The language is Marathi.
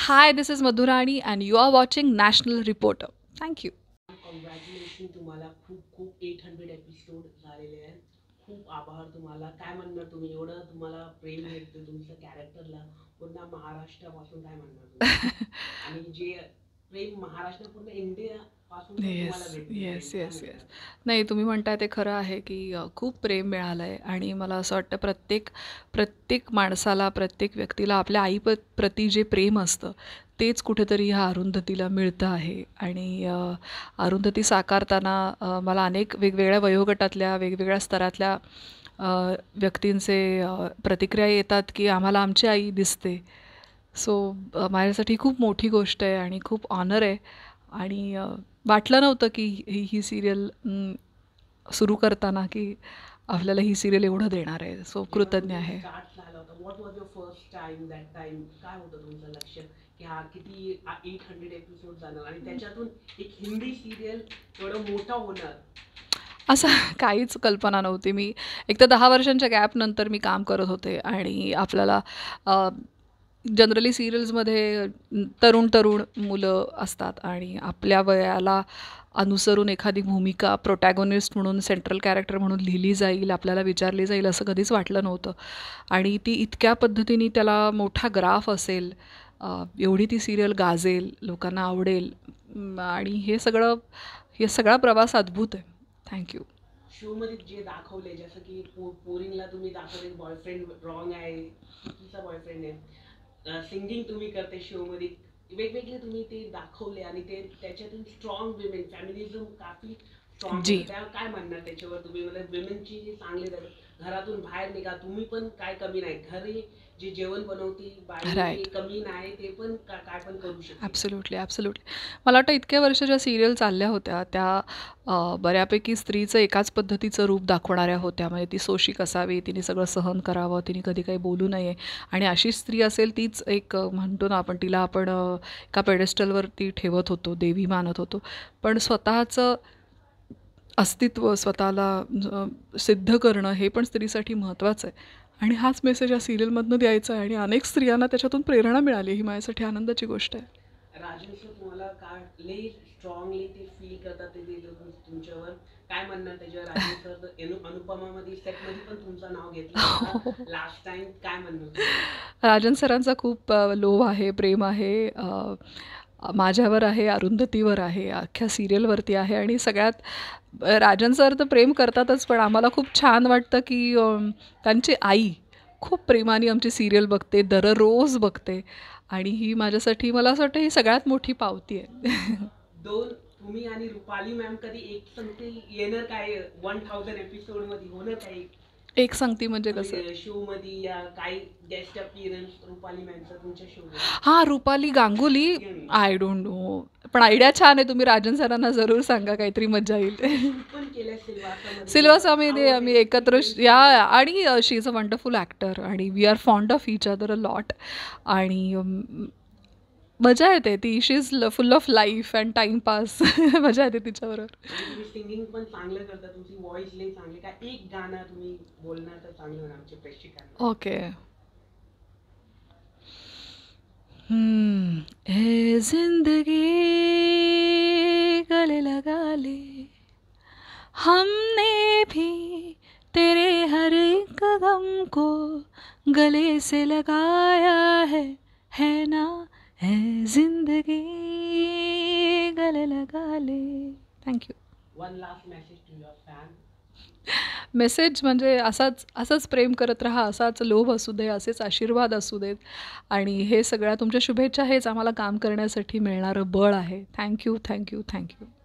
Hi, this is Madhurani, and you are watching National Reporter. Thank you. Congratulation तुम्हाला खूप खूप 800 एपिसोड झालेले आहेत. खूप आभार तुम्हाला. काय म्हणणार तुम्ही एवढं तुम्हाला प्रेम भेटतं तुमच्या कॅरेक्टरला पूर्ण महाराष्ट्रापासून काय म्हणणार तुम्ही? आणि जे प्रेम महाराष्ट्र पूर्ण इंडिया पासून पण येस, तुम्हाला भेटते येस, प्रेम काय येस, येस. म्हणणार? नाही, तुम्ही म्हणताय ते खरं आहे, की खूप प्रेम मिळालं आहे आणि मला असं वाटतं प्रत्येक प्रत्येक माणसाला, प्रत्येक व्यक्तीला आपल्या प्रती जे प्रेम असतं, तेच कुठेतरी ह्या अरुंधतीला मिळतं आहे. आणि अरुंधती साकारताना मला अनेक वेगवेगळ्या वयोगटातल्या, वेगवेगळ्या स्तरातल्या अ, व्यक्तींचे प्रतिक्रिया येतात, की आम्हाला आमची आई दिसते. सो माझ्यासाठी खूप मोठी गोष्ट आहे आणि खूप ऑनर आहे. आणि वाटलं नव्हतं की ही सिरियल सुरू करताना की आपल्याला ही सिरियल एवढं देणार आहे. सो जेव्हा कृतज्ञ तुम्ही आहे. स्टार्ट झाला होता what was your first time that time काय होतं तुमचं लक्ष की हा किती 800 एपिसोड जाणार आणि त्याच्यातून एक हिंदी सिरियल एवढं मोठा होणार. असं काहीच कल्पना नव्हती. मी एक तर 10 वर्षांच्या गॅपनंतर मी काम करत होते आणि आपल्याला जनरली सिरियल्समध्ये तरुण तरुण मुलं असतात आणि आपल्या वयाला अनुसरून एखादी भूमिका प्रोटॅगोनिस्ट म्हणून, सेंट्रल कॅरेक्टर म्हणून लिहिली जाईल, आपल्याला विचारली जाईल असं कधीच वाटलं नव्हतं. आणि ती इतक्या पद्धतीने त्याला मोठा ग्राफ असेल, एवढी ती सिरियल गाजेल, लोकांना आवडेल. आणि हे सगळा प्रवास अद्भुत आहे. थँक्यू. शो मध्ये जे दाखवले जसं की पोरींला तुम्ही दाखवले बॉयफ्रेंड रॉंग आहे, चुकीचा बॉयफ्रेंड आहे. सिंगिंग तुम्ही करते शो मध्ये वेगवेगळे तुम्ही ते दाखवले आणि ते त्याच्यातून स्ट्रॉंग विमेन फॅमिनिझम काफी स्ट्रॉंग जी. होतं. त्या काय म्हणणार त्याच्यावर तुम्ही म्हणजे विमेनची जे चांगले घरातून बाहेर निघा तुम्ही पण काय कमी नाही घरी जे जेवण बनवती बाई ते राईट. कमी नाही ते पण काय पण करू शकते. Absolutely, absolutely. मला वाटतं इतक्या वर्ष ज्या सिरियल चालल्या होत्या त्या बऱ्यापैकी स्त्रीचं एकाच पद्धतीचं रूप दाखवणाऱ्या होत्या. म्हणजे ती सोशिक असावी, तिने सगळं सहन करावं, तिने कधी काही बोलू नये. आणि अशी स्त्री असेल तीच एक म्हणतो ना आपण, तिला आपण एका पेडेस्टलवरती ठेवत होतो, देवी मानत होतो. पण स्वतःचं अस्तित्व स्वतःला सिद्ध करणं हे पण स्त्रीसाठी महत्त्वाचं आहे. आणि हाच मेसेज या सिरियलमधनं द्यायचा आहे आणि अनेक स्त्रियांना त्याच्यातून प्रेरणा मिळाली. ही माझ्यासाठी आनंदाची गोष्ट आहे. राजेश तुम्हाला काय लई स्ट्रॉंगली ते फील करतात ते तुमच्यावर काय म्हणणार त्याच्यावर राजेश सर अनुपमामध्ये सेटमध्ये पण तुमचं नाव घेतलं होतं लास्ट टाइम काय म्हणणार तुम्ही? राजन सरांचा खूप लोभ आहे, प्रेम आहे. माझ्यावर आहे, अरुंधतीवर आहे, अख्ख्या सिरियलवरती आहे. आणि सगळ्यात राजन सर तर प्रेम करतातच, पण आम्हाला खूप छान वाटतं की त्यांची आई खूप प्रेमाने आमची सिरियल बघते, दररोज बघते. आणि ही माझ्यासाठी मला असं वाटतं ही सगळ्यात मोठी पावती आहे. दोन तुम्ही आणि रुपाली मॅम कधी एक संगती येणार काय 1000 एपिसोड मध्ये होणार काय एक सांगती म्हणजे कसं? शो मध्ये या काही गेस्ट अपीअरन्स रुपाली मॅमचा तुमच्या शो मध्ये? हां, Rupali Ganguly. I don't know. पण आयडिया छान आहे. तुम्ही राजन सरांना जरूर सांगा, काहीतरी मजा येईल. शूट पण केलंय सिल्वासामध्ये सिल्वासामध्ये आम्ही एकत्र या. आणि she is a wonderful actor आणि we are fond of each other a lot. आणि मजा येते. ती she is full of life and timepass. मजा येते तिच्याबरोबर. आणि तुम्ही सिंगिंग पण चांगलं करता तुमची व्हॉइस लई चांगली काय एक गाणं तुम्ही बोलणार तर चांगलं होणार आमच्या प्रेक्षकांना. ओके. ए जिंदगी गले लगा ले, हमने भी तेरे हर एक गम को गले से लगाया है ना. है जिंदगी गले लगा ले. Thank you. One last message to your fan. Message म्हणजे असंच प्रेम करत राहा, असाच लोभ असू दे, असेच आशीर्वाद असू देत. आणि हे सगळ्या तुमच्या शुभेच्छा हेच आम्हाला काम करण्यासाठी मिळणारं बळ आहे. Thank you, thank you, thank you.